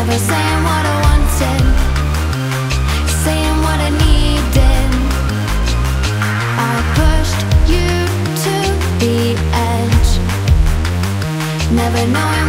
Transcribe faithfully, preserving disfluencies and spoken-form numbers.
Never saying what I wanted, saying what I needed. I pushed you to the edge, never knowing